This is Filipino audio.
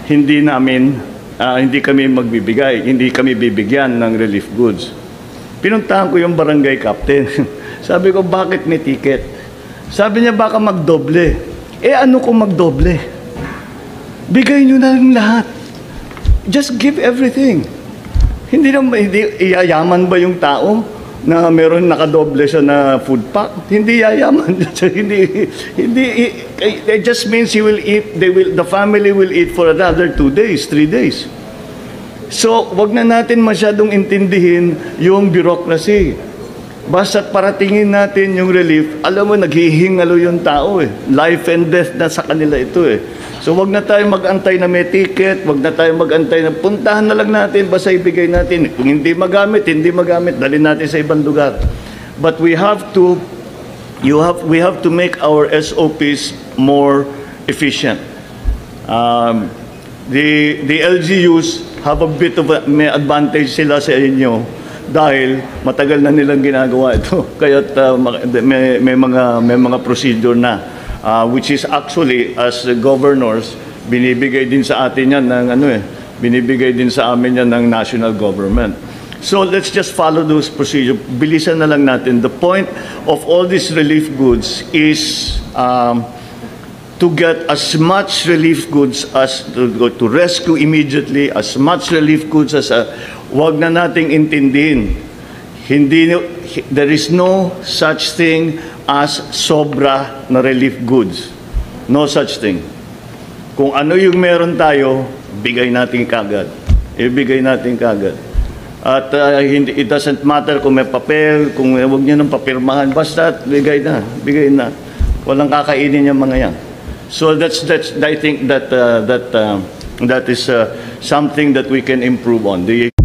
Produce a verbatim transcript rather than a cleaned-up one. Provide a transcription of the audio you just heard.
hindi namin, uh, hindi kami magbibigay, hindi kami bibigyan ng relief goods. Pinuntahan ko yung barangay captain. Sabi ko, bakit may ticket? Sabi niya, baka magdoble. Eh ano kung magdoble? Bigay nyo na lang lahat. Just give everything. Hindi na, hindi, iyayaman ba yung tao na meron nakadoble siya na food pack? Hindi yayaman. hindi, hindi, it just means he will eat, they will, the family will eat for another two days, three days. So, wag na natin masyadong intindihin yung bureaucracy. Basta't paratingin natin yung relief, alam mo, naghihingalo yung tao eh. Life and death na sa kanila ito eh. So, wag na tayo mag-antay na may ticket, wag na tayo mag-antay na puntahan na lang natin, basta ibigay natin. Kung hindi magamit, hindi magamit, dalhin natin sa ibang lugar. But we have to, you have, we have to make our S O Ps more efficient. Um, the, the L G Us have a bit of a, may advantage sila sa inyo dahil matagal na nilang ginagawa ito. Kaya't uh, may, may, mga, may mga procedure na, uh, which is actually, as governors, binibigay din sa atin yan ng ano eh, binibigay din sa amin yan ng national government. So let's just follow those procedures. Bilisan na lang natin. The point of all these relief goods is um, to get as much relief goods as to, to rescue immediately, as much relief goods as uh, wag na nating intindihin. Hindi, there is no such thing as sobra na relief goods. No such thing. Kung ano yung meron tayo, bigay natin kagad. Ibigay natin kagad. At uh, hindi, it doesn't matter kung may papel, kung wag niyo nang papirmahan, basta bigay na, bigay na. Walang kakainin yung mga yan. So that's that's I think that uh, that uh, that is uh, something that we can improve on. The